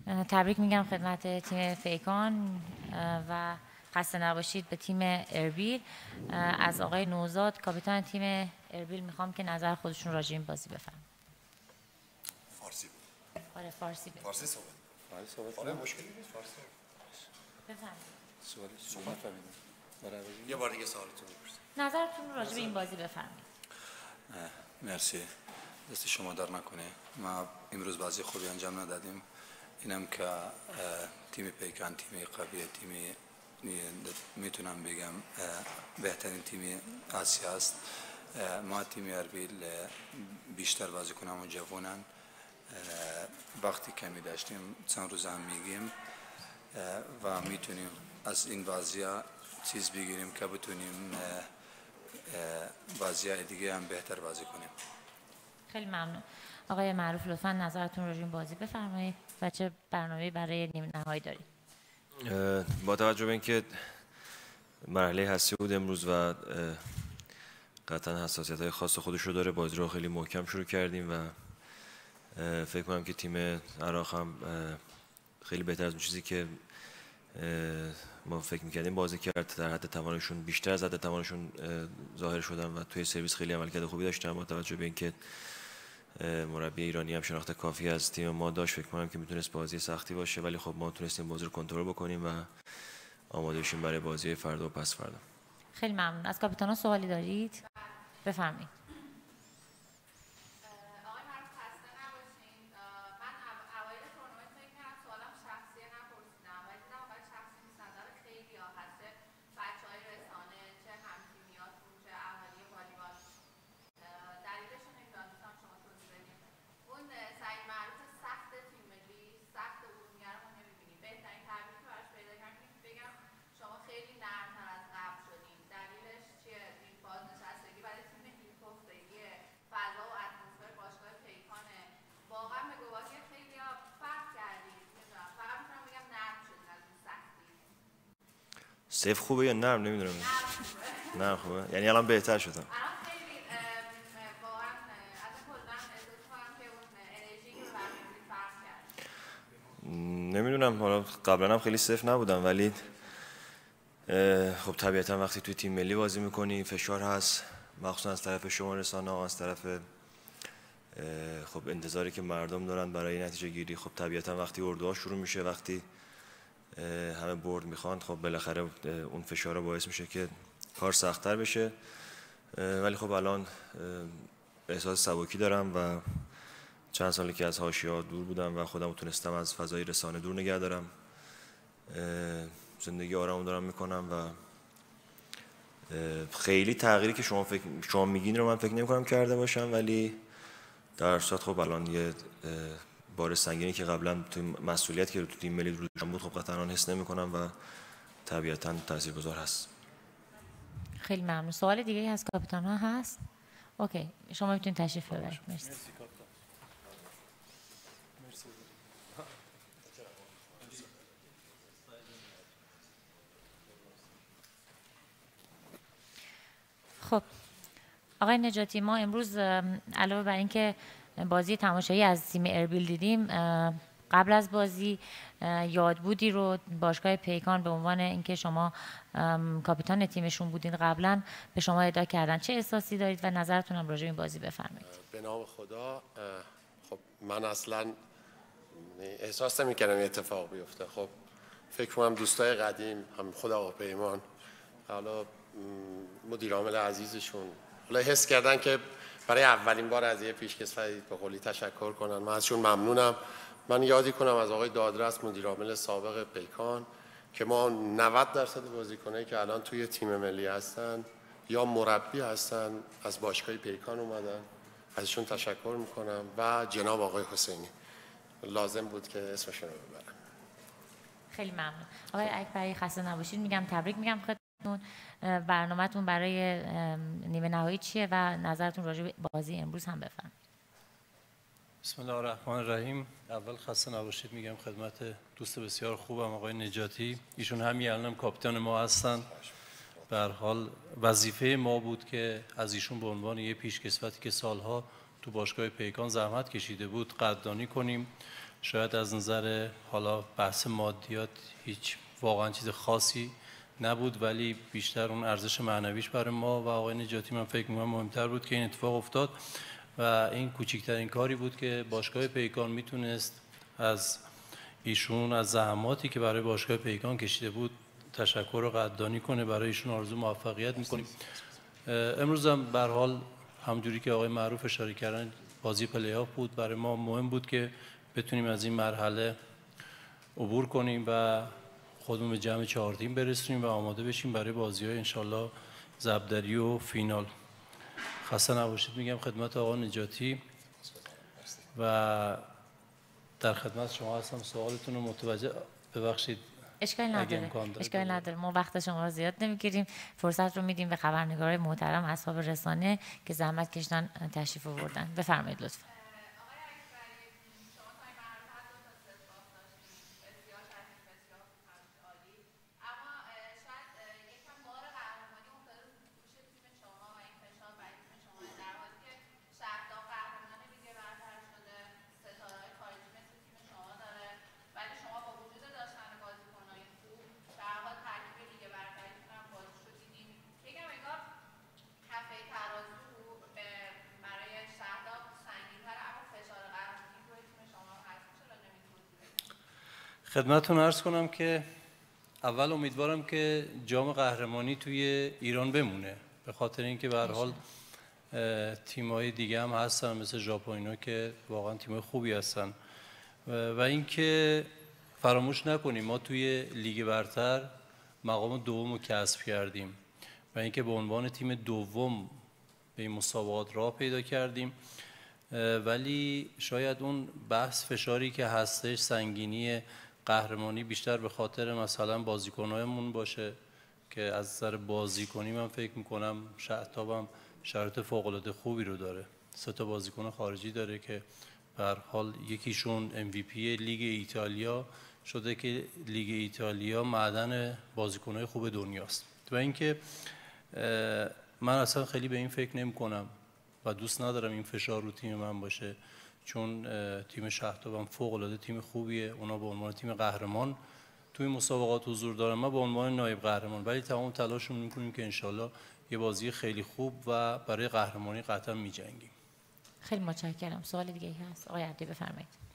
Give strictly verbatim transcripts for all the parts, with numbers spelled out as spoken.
تبریک میگم خدمت تیم پیکان و خسته نباشید به تیم اربیل. از آقای نوزاد کاپیتان تیم اربیل میخوام که نظر خودشون راجع به این بازی بفرمایند. فارسی آره فارسی بگید. فارسی صحبت. فارسی صحبت. آره مشکلی نیست فارسی. بفرمایید. سوالی صحبت فهمیدم. یه بار دیگه سوالتون بپرسید. نظرتون راجع به این بازی بفرمایید. مرسی. دست شما در نکنه. ما امروز بازی خوبی انجام ندادیم. اینم که تیم پیکان تیم قوی تیم میتونم بگم بهترین تیم آسیا است. ما تیم اربیل بیشتر بازیکنان جوانن. وقتی کمی داشتیم چند روز هم میگیم و میتونیم از این بازی‌ها چیز بگیریم که بتونیم بازی‌های دیگه هم بهتر بازی کنیم. خیلی ممنون. آقای معروف لطفاً نظرتون راجع به این بازی بفرمایید و چه برنامه‌ای برای نیمه نهایی دارید؟ با توجه به اینکه مرحله حسی بود امروز و قطعا حساسیت‌های خاص خودش رو داره، بازی رو خیلی محکم شروع کردیم و فکر کنم که تیم عراق هم خیلی بهتر از اون چیزی که ما فکر می‌کردیم بازی کرد، در حد توانشون بیشتر از حد توانشون ظاهر شدن و توی سرویس خیلی عملکرد خوبی داشتن. با توجه به اینکه مربی ایرانی هم شناخت کافی از تیم ما داشت، فکر کنم که میتونست بازی سختی باشه، ولی خب ما تونستیم بازی رو کنترل بکنیم و آماده شیم برای بازی فردا و پس فردا. خیلی ممنون. از کاپیتانا سوالی دارید؟ بفرمایید. سیف خوبه یا نرم نمیدونم. نرم خوبه. یعنی الان بهتر شدم. نمیدونم، حالا قبلا هم خیلی سیف نبودم، ولی خب طبیعتا وقتی توی تیم ملی بازی میکنی فشار هست، مخصوصا از طرف شما رسانه‌ها، از طرف خب انتظاری که مردم دارن برای نتیجه گیری. خب طبیعتا وقتی اردوها شروع میشه، وقتی همه برد میخوان، خب بالاخره اون فشار باعث میشه که کار سخت‌تر بشه. ولی خب الان احساس سبکی دارم و چند سالی که از حاشیه‌ها دور بودم و خودم تونستم از فضای رسانه دور نگه دارم. زندگی آرام دارم میکنم و خیلی تغییری که شما فکر شما میگین رو من فکر نمی‌کنم کرده باشم، ولی در صورت خب الان یه بار سنگینی که قبلا تو مسئولیت که تو تیم ملی رو دوشم بود، خب قطعا حس نمی‌کنم و طبیعتاً تاثیرگذار هست. خیلی ممنون. سوال دیگه از کاپیتان ها هست؟ اوکی، شما میتونید تشریف ببرید. مرسی. خب آقای نجاتی، ما امروز علاوه بر اینکه بازی تماشایی از تیم اربیل دیدیم، قبل از بازی یادبودی رو باشگاه پیکان به عنوان اینکه شما کاپیتان تیمشون بودین قبلا به شما اهدا کردن. چه احساسی دارید و نظرتون هم راجع به این بازی بفرمایید. به نام خدا، خب من اصلا احساس نمی‌کردم اتفاق بیفته. خب فکر کنم دوستای قدیم، هم خود آقا پیمان، حالا مدیر عامل عزیزشون، حالا حس کردن که برای اولین بار از یه پیشکسوتی به قولی تشکر کنن. من ازشون ممنونم. من یادی کنم از آقای دادرس مدیر عامل سابق پیکان که ما نود درصد بازیکنایی که الان توی تیم ملی هستن یا مربی هستن از باشگاه پیکان اومدن. ازشون تشکر میکنم و جناب آقای حسینی، لازم بود که اسمشون رو ببرم. خیلی ممنون. آقای اکبری خسته نباشید میگم، تبریک میگم خدمتتون. برنامه‌تون برای نیمه نهایی چیه و نظرتون راجع به بازی امروز هم بفرمایید. بسم الله الرحمن الرحیم. اول خسته نباشید میگم خدمت دوست بسیار خوبم آقای نجاتی. ایشون همین الانم کاپیتان ما هستن. به هر حال وظیفه ما بود که از ایشون به عنوان یه پیشکسوتی که سالها تو باشگاه پیکان زحمت کشیده بود قدردانی کنیم. شاید از نظر حالا بحث مادیات هیچ واقعا چیز خاصی نبود، ولی بیشتر اون ارزش معنویش برای ما و آقای نجاتی من فکر می‌کنم مهمتر بود که این اتفاق افتاد و این کوچکترین کاری بود که باشگاه پیکان میتونست از ایشون، از زحماتی که برای باشگاه پیکان کشیده بود تشکر و قدردانی کنه. برای ایشون آرزو موفقیت میکنیم. امروز هم به هر حال همونجوری که آقای معروف اشاره کردن بازی پلی آف بود، برای ما مهم بود که بتونیم از این مرحله عبور کنیم و خودمون به جمع چهار تیم برسونیم و آماده بشیم برای بازی‌های انشالله زبدری و فینال. خسته نباشید میگم خدمت آقا نجاتی و در خدمت شما هستم. سوالتون رو متوجه ببخشید. اشکال نداره. اشکال نداره. ما وقت شما رو زیاد نمیگیریم. فرصت رو میدیم به خبرنگارای محترم اصحاب رسانه که زحمت کشیدن تشریف آوردن. بفرمایید لطفا. خدمتتون عرض کنم که اول امیدوارم که جام قهرمانی توی ایران بمونه، به خاطر اینکه به هر حال تیم‌های دیگه هم هستن مثل ژاپن که واقعا تیم‌های خوبی هستن و اینکه فراموش نکنیم ما توی لیگ برتر مقام دوم رو کسب کردیم و اینکه به عنوان تیم دوم به این مسابقات راه پیدا کردیم، ولی شاید اون بحث فشاری که هستش، سنگینی قهرمانی بیشتر به خاطر مثلا بازیکنایمون باشه که از نظر بازیکنی من فکر میکنم شهتابم شرایط فوق العاده خوبی رو داره. سه تا بازیکن خارجی داره که به هر حال یکیشون ام وی پی لیگ ایتالیا شده که لیگ ایتالیا معدن بازیکنای خوب دنیاست و اینکه من اصلا خیلی به این فکر نمی کنم و دوست ندارم این فشار رو تیم من باشه، چون تیم شهرتابم فوق العاده تیم خوبیه. اونا به عنوان تیم قهرمان توی مسابقات حضور دارن، ما به عنوان نایب قهرمان، ولی تمام تلاشمون میکنیم که انشالله یه بازی خیلی خوب و برای قهرمانی قطعا میجنگیم. خیلی متشکرم. سوال دیگه ای هست؟ آقای عبدی بفرمایید.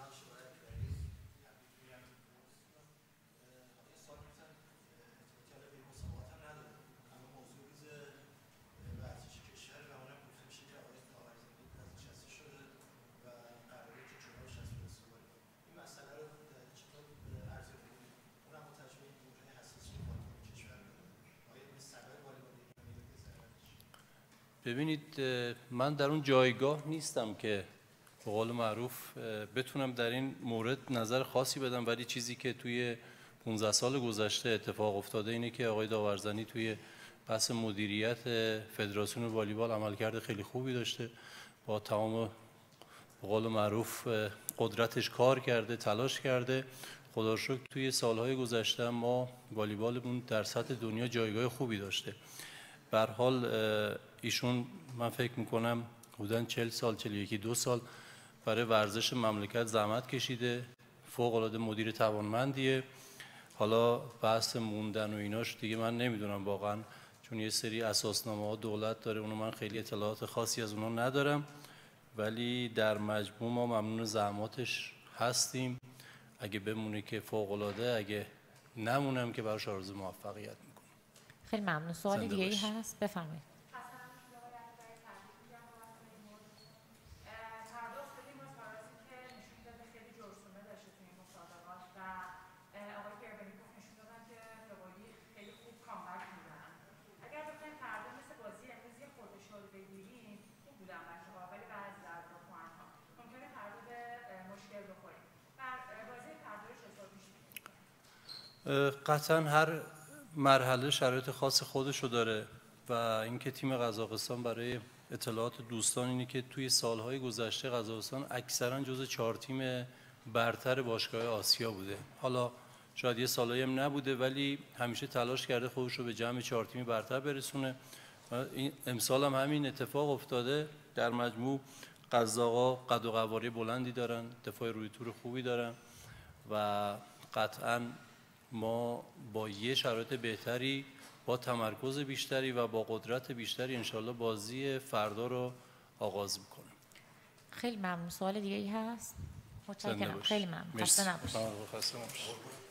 ببینید من در اون جایگاه نیستم که به قول معروف بتونم در این مورد نظر خاصی بدم، ولی چیزی که توی پانزده سال گذشته اتفاق افتاده اینه که آقای داورزنی توی بحث مدیریت فدراسیون والیبال عملکرد خیلی خوبی داشته، با تمام به قول معروف قدرتش کار کرده، تلاش کرده. خدا رو شکر توی سالهای گذشته ما والیبالمون در سطح دنیا جایگاه خوبی داشته. به هر حال ایشون من فکر میکنم حدوداً چهل سال، چهل و یک دو سال برای ورزش مملکت زحمت کشیده، فوق العاده مدیر توانمندیه. حالا بحث موندن و ایناش دیگه من نمیدونم واقعا، چون یه سری اساسنامه ها دولت داره، اونو من خیلی اطلاعات خاصی از اونها ندارم، ولی در مجموع ما ممنون زحماتش هستیم. اگه بمونه که فوق العاده، اگه نمونم که براش آرزو موفقیت میکنم. خیلی ممنون. سوال دیگه ای هست؟ بفرمایید. قطعا هر مرحله شرایط خاص خودشو داره و اینکه تیم قزاقستان برای اطلاعات دوستان اینه که توی سالهای گذشته قزاقستان اکثرا جزو چهار تیم برتر باشگاه آسیا بوده. حالا شاید یه سالایی هم نبوده، ولی همیشه تلاش کرده خودش رو به جمع چهار تیمی برتر برسونه. این امسال هم همین اتفاق افتاده. در مجموع قزاق‌ها قد و قواره بلندی دارن، دفاع روی تور خوبی دارن و قطعاً ما با یه شرایط بهتری، با تمرکز بیشتری و با قدرت بیشتری انشالله بازی فردا رو آغاز میکنیم. خیلی ممنون. سوال دیگه ای هست؟ متشکرم. خیلی ممنون. خسته نباشید.